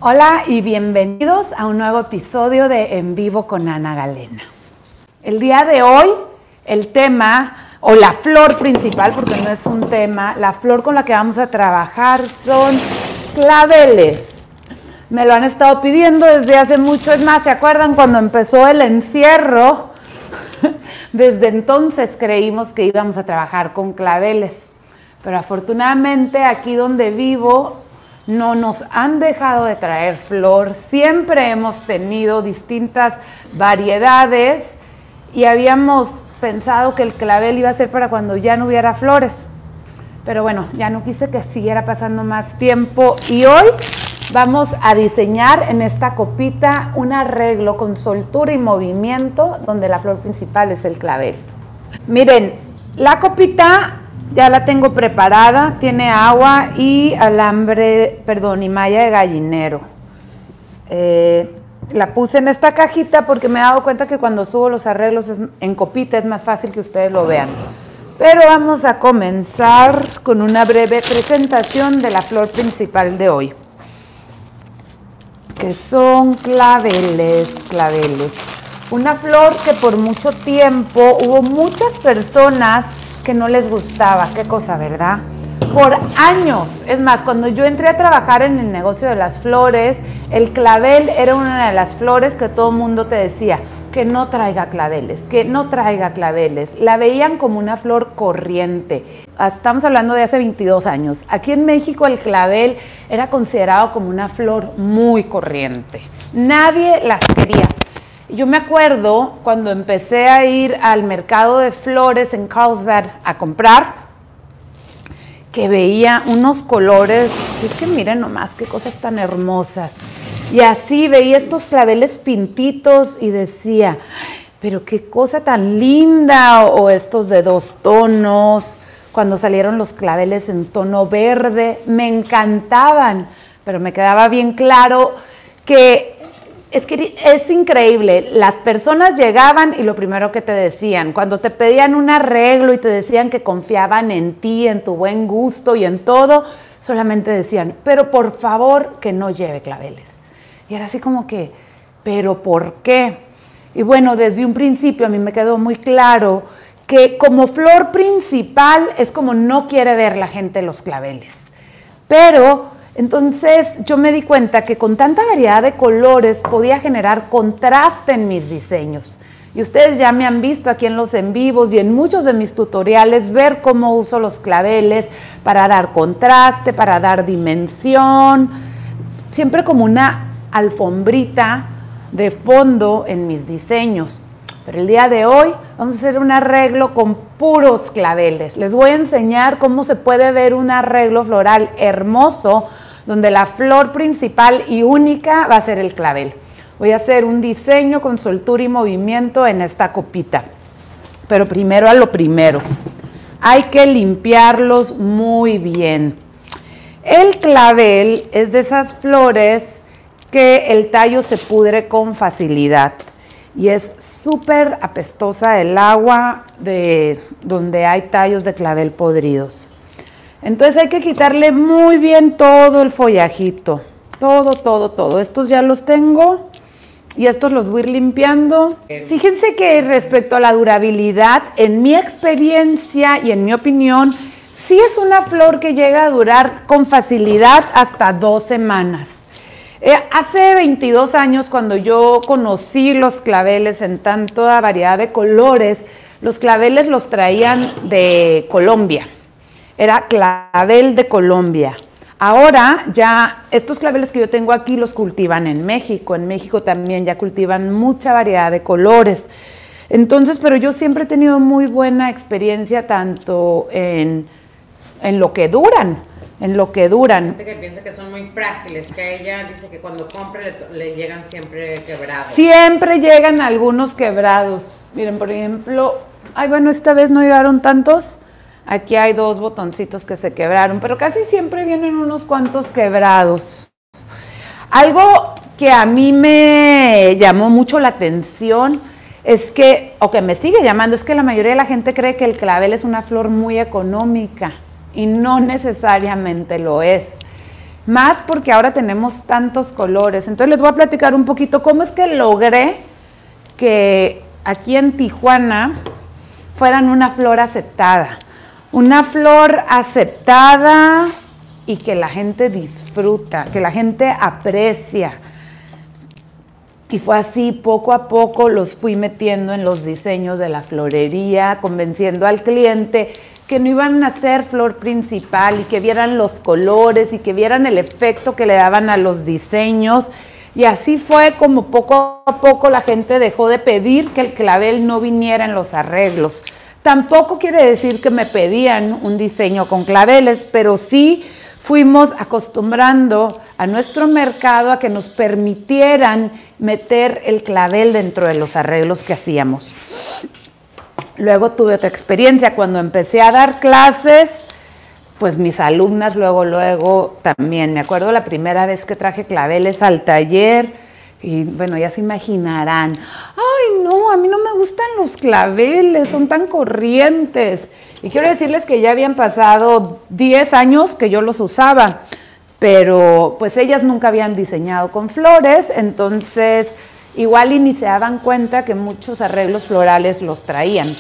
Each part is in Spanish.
Hola y bienvenidos a un nuevo episodio de En Vivo con Ana Galena. El día de hoy, el tema, o la flor principal, porque no es un tema, la flor con la que vamos a trabajar son claveles. Me lo han estado pidiendo desde hace mucho, es más, ¿se acuerdan cuando empezó el encierro? Desde entonces creímos que íbamos a trabajar con claveles, pero afortunadamente aquí donde vivo no nos han dejado de traer flor. Siempre hemos tenido distintas variedades y habíamos pensado que el clavel iba a ser para cuando ya no hubiera flores. Pero bueno, ya no quise que siguiera pasando más tiempo y hoy vamos a diseñar en esta copita un arreglo con soltura y movimiento donde la flor principal es el clavel. Miren, la copita ya la tengo preparada, tiene agua y alambre, y malla de gallinero. La puse en esta cajita porque me he dado cuenta que cuando subo los arreglos en copita es más fácil que ustedes lo vean. Pero vamos a comenzar con una breve presentación de la flor principal de hoy, que son claveles. Una flor que por mucho tiempo hubo muchas personas que no les gustaba. Qué cosa, ¿verdad? Por años. Es más, cuando yo entré a trabajar en el negocio de las flores, el clavel era una de las flores que todo el mundo te decía que no traiga claveles, que no traiga claveles. La veían como una flor corriente. Estamos hablando de hace 22 años. Aquí en México el clavel era considerado como una flor muy corriente. Nadie las quería. Yo me acuerdo cuando empecé a ir al mercado de flores en Carlsbad a comprar, que veía unos colores, es que miren nomás qué cosas tan hermosas. Y así veía estos claveles pintitos y decía, pero qué cosa tan linda, o estos de 2 tonos, cuando salieron los claveles en tono verde, me encantaban, pero me quedaba bien claro que es increíble, las personas llegaban y lo primero que te decían, cuando te pedían un arreglo y te decían que confiaban en ti, en tu buen gusto y en todo, solamente decían, pero por favor que no lleve claveles. Y era así como que, ¿pero por qué? Y bueno, desde un principio a mí me quedó muy claro que como flor principal es como no quiere ver la gente los claveles. Pero entonces yo me di cuenta que con tanta variedad de colores podía generar contraste en mis diseños. Y ustedes ya me han visto aquí en los en vivos y en muchos de mis tutoriales ver cómo uso los claveles para dar contraste, para dar dimensión, siempre como una alfombrita de fondo en mis diseños. Pero el día de hoy vamos a hacer un arreglo con puros claveles. Les voy a enseñar cómo se puede ver un arreglo floral hermoso donde la flor principal y única va a ser el clavel. Voy a hacer un diseño con soltura y movimiento en esta copita. Pero primero a lo primero, hay que limpiarlos muy bien. El clavel es de esas flores que el tallo se pudre con facilidad. Y es súper apestosa el agua de donde hay tallos de clavel podridos. Entonces hay que quitarle muy bien todo el follajito. Todo. Estos ya los tengo y estos los voy a ir limpiando. Fíjense que respecto a la durabilidad, en mi experiencia y en mi opinión, sí es una flor que llega a durar con facilidad hasta 2 semanas. Hace 22 años, cuando yo conocí los claveles en tanta variedad de colores, los claveles los traían de Colombia. Era clavel de Colombia. Ahora ya estos claveles que yo tengo aquí los cultivan en México. En México también ya cultivan mucha variedad de colores. Entonces, pero yo siempre he tenido muy buena experiencia tanto en lo que duran. Gente que piensa que son muy frágiles, que ella dice que cuando compre le llegan siempre quebrados. Siempre llegan algunos quebrados. Miren, por ejemplo, bueno, esta vez no llegaron tantos. Aquí hay 2 botoncitos que se quebraron, pero casi siempre vienen unos cuantos quebrados. Algo que a mí me llamó mucho la atención es que, o que me sigue llamando, es que la mayoría de la gente cree que el clavel es una flor muy económica. Y no necesariamente lo es. más porque ahora tenemos tantos colores. Entonces les voy a platicar un poquito cómo es que logré que aquí en Tijuana fueran una flor aceptada. Una flor aceptada y que la gente disfruta, que la gente aprecia. Y fue así, poco a poco los fui metiendo en los diseños de la florería, convenciendo al cliente que no iban a ser flor principal y que vieran los colores y que vieran el efecto que le daban a los diseños. Y así fue como poco a poco la gente dejó de pedir que el clavel no viniera en los arreglos. Tampoco quiere decir que me pedían un diseño con claveles, pero sí fuimos acostumbrando a nuestro mercado a que nos permitieran meter el clavel dentro de los arreglos que hacíamos. Luego tuve otra experiencia. Cuando empecé a dar clases, pues mis alumnas luego también. Me acuerdo la primera vez que traje claveles al taller y bueno, ya se imaginarán. Ay, no, a mí no me gustan los claveles, son tan corrientes. Y quiero decirles que ya habían pasado 10 años que yo los usaba, pero pues ellas nunca habían diseñado con flores, entonces igual y ni se daban cuenta que muchos arreglos florales los traían.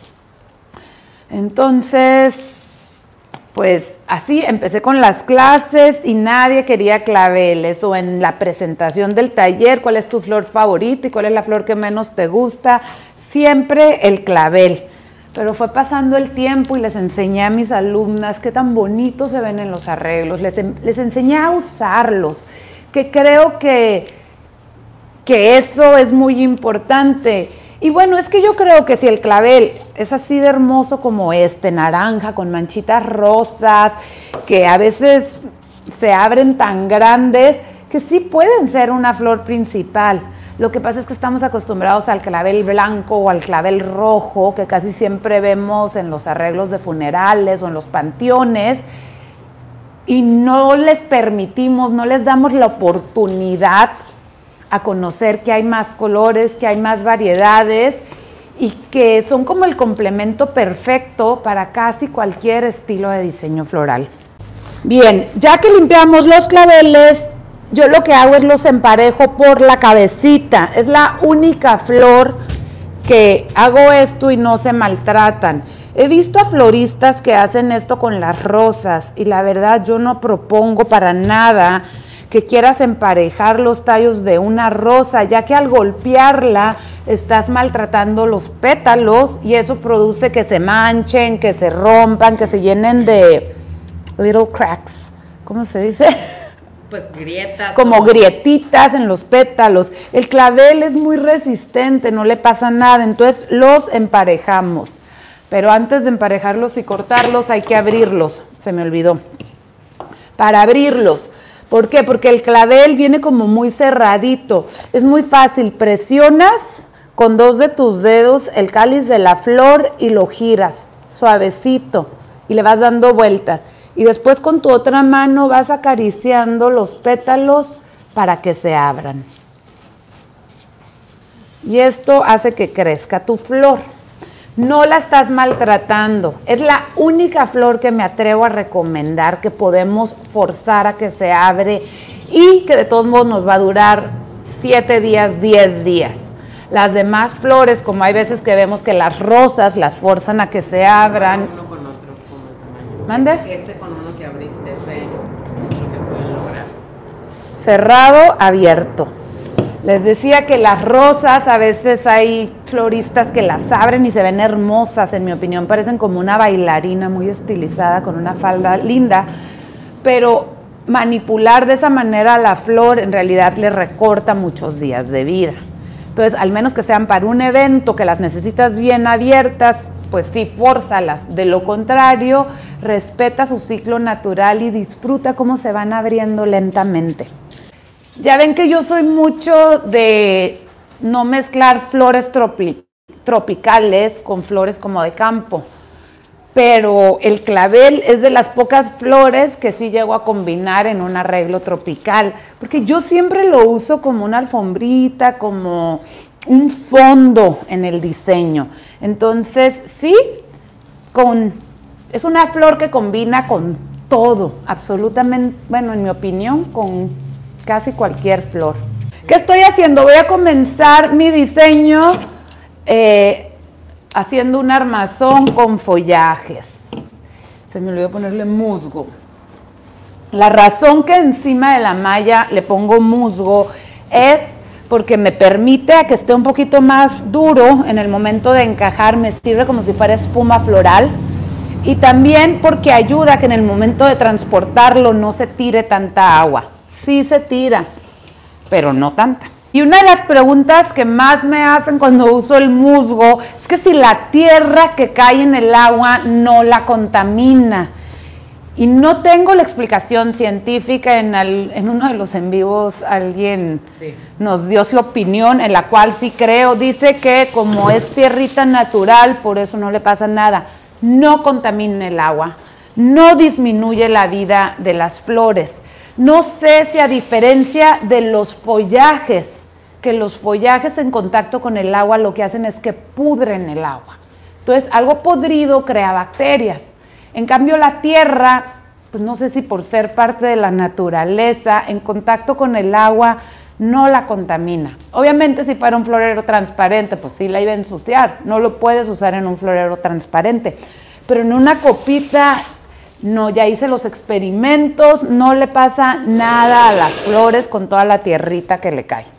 Entonces, pues así empecé con las clases y nadie quería claveles, o en la presentación del taller, ¿cuál es tu flor favorita y cuál es la flor que menos te gusta? Siempre el clavel. Pero fue pasando el tiempo y les enseñé a mis alumnas qué tan bonitos se ven en los arreglos, les enseñé a usarlos, que creo que eso es muy importante. Y bueno, es que yo creo que si el clavel es así de hermoso como este, naranja, con manchitas rosas, que a veces se abren tan grandes, que sí pueden ser una flor principal. Lo que pasa es que estamos acostumbrados al clavel blanco o al clavel rojo, que casi siempre vemos en los arreglos de funerales o en los panteones, y no les permitimos, no les damos la oportunidad a conocer que hay más colores, que hay más variedades y que son como el complemento perfecto para casi cualquier estilo de diseño floral. Bien, ya que limpiamos los claveles, yo lo que hago es los emparejo por la cabecita. Es la única flor que hago esto y no se maltratan. He visto a floristas que hacen esto con las rosas y la verdad yo no propongo para nada que quieras emparejar los tallos de una rosa, ya que al golpearla estás maltratando los pétalos y eso produce que se manchen, que se rompan, que se llenen de little cracks. ¿Cómo se dice? Pues grietas. Como grietitas en los pétalos. El clavel es muy resistente, no le pasa nada, entonces los emparejamos. Pero antes de emparejarlos y cortarlos hay que abrirlos, se me olvidó. Para abrirlos, ¿por qué? Porque el clavel viene como muy cerradito. Es muy fácil, presionas con 2 de tus dedos el cáliz de la flor y lo giras suavecito y le vas dando vueltas. Y después con tu otra mano vas acariciando los pétalos para que se abran. Y esto hace que crezca tu flor. No la estás maltratando. Es la única flor que me atrevo a recomendar que podemos forzar a que se abre y que de todos modos nos va a durar 7 días, 10 días. Las demás flores, como hay veces que vemos que las rosas las forzan a que se abran. Uno con otro, como el tamaño. ¿Mande? Ese con uno que abriste fue lo que pueden lograr. Cerrado, abierto. Les decía que las rosas, a veces hay floristas que las abren y se ven hermosas, en mi opinión, parecen como una bailarina muy estilizada con una falda linda, pero manipular de esa manera la flor en realidad le recorta muchos días de vida. Entonces, al menos que sean para un evento que las necesitas bien abiertas, pues sí, fórzalas. De lo contrario, respeta su ciclo natural y disfruta cómo se van abriendo lentamente. Ya ven que yo soy mucho de no mezclar flores tropicales con flores como de campo, pero el clavel es de las pocas flores que sí llego a combinar en un arreglo tropical, porque yo siempre lo uso como una alfombrita, como un fondo en el diseño. Entonces, sí, es una flor que combina con todo, absolutamente, bueno, en mi opinión, con casi cualquier flor. ¿Qué estoy haciendo? Voy a comenzar mi diseño haciendo un armazón con follajes. Se me olvidó ponerle musgo. La razón que encima de la malla le pongo musgo es porque me permite a que esté un poquito más duro en el momento de encajar, me sirve como si fuera espuma floral. Y también porque ayuda a que en el momento de transportarlo no se tire tanta agua. Sí se tira, pero no tanta. Y una de las preguntas que más me hacen cuando uso el musgo es que si la tierra que cae en el agua no la contamina. Y no tengo la explicación científica. En uno de los en vivos alguien nos dio su opinión, en la cual sí creo. Dice que como es tierrita natural, por eso no le pasa nada. No contamina el agua, no disminuye la vida de las flores. No sé si a diferencia de los follajes, que los follajes en contacto con el agua lo que hacen es que pudren el agua. Entonces, algo podrido crea bacterias. En cambio, la tierra, pues no sé si por ser parte de la naturaleza, en contacto con el agua, no la contamina. Obviamente, si fuera un florero transparente, pues sí la iba a ensuciar. No lo puedes usar en un florero transparente. Pero en una copita, no, ya hice los experimentos, no le pasa nada a las flores con toda la tierrita que le cae.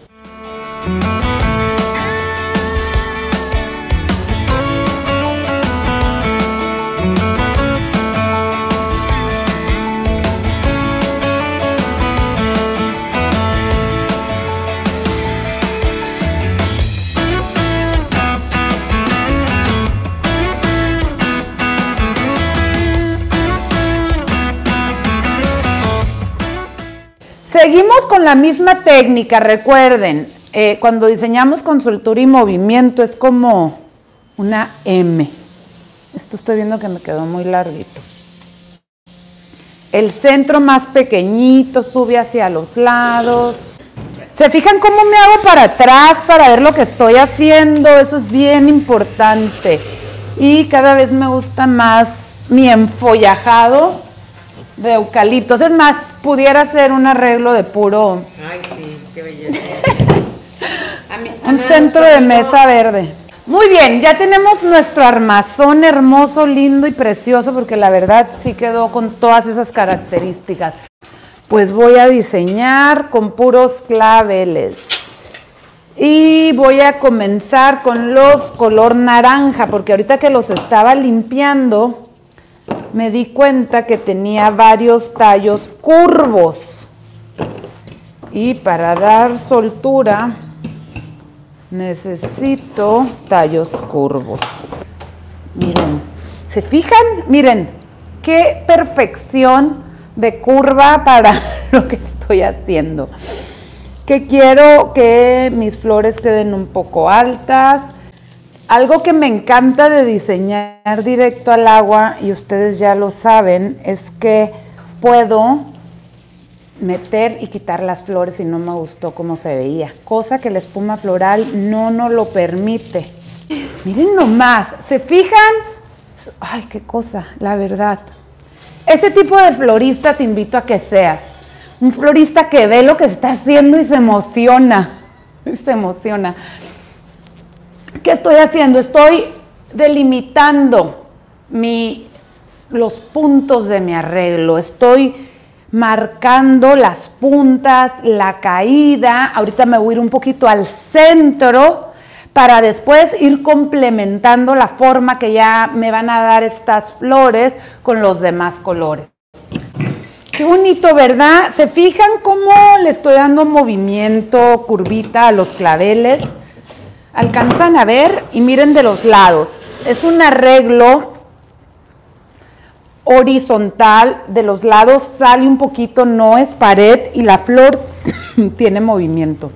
Seguimos con la misma técnica, recuerden, cuando diseñamos con soltura y movimiento es como una M. Esto estoy viendo que me quedó muy larguito. El centro más pequeñito sube hacia los lados. ¿Se fijan cómo me hago para atrás para ver lo que estoy haciendo? Eso es bien importante. Y cada vez me gusta más mi enfollajado de eucaliptos. Es más, pudiera ser un arreglo de puro... Ay, sí, qué belleza. Un centro de mesa verde. Muy bien, ya tenemos nuestro armazón hermoso, lindo y precioso, porque la verdad sí quedó con todas esas características. Pues voy a diseñar con puros claveles. Y voy a comenzar con los color naranja, porque ahorita que los estaba limpiando, me di cuenta que tenía varios tallos curvos. Y para dar soltura, necesito tallos curvos. Miren, ¿se fijan? Miren, qué perfección de curva para lo que estoy haciendo. Que quiero que mis flores queden un poco altas. Algo que me encanta de diseñar directo al agua, y ustedes ya lo saben, es que puedo meter y quitar las flores si no me gustó cómo se veía, cosa que la espuma floral no nos lo permite. Miren nomás, ¿se fijan? Ay, qué cosa, la verdad. Ese tipo de florista te invito a que seas. Un florista que ve lo que está haciendo y se emociona. Se emociona. ¿Qué estoy haciendo? Estoy delimitando los puntos de mi arreglo. Estoy marcando las puntas, la caída. Ahorita me voy a ir un poquito al centro para después ir complementando la forma que ya me van a dar estas flores con los demás colores. Qué bonito, ¿verdad? ¿Se fijan cómo le estoy dando movimiento, curvita a los claveles? Alcanzan a ver y miren de los lados. Es un arreglo horizontal, de los lados sale un poquito, no es pared, y la flor tiene movimiento.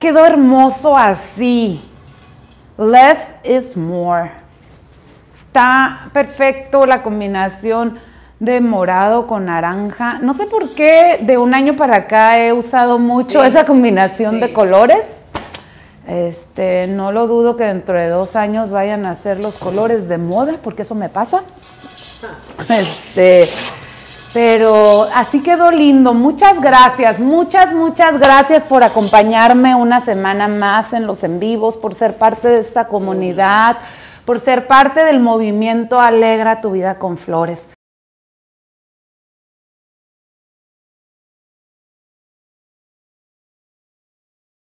quedó hermoso así. Less is more. Está perfecto la combinación de morado con naranja. No sé por qué de un año para acá he usado mucho esa combinación de colores. No lo dudo que dentro de 2 años vayan a ser los colores de moda, porque eso me pasa. Pero así quedó lindo. Muchas gracias, muchas gracias por acompañarme una semana más en los en vivos, por ser parte de esta comunidad, por ser parte del movimiento Alegra tu vida con flores.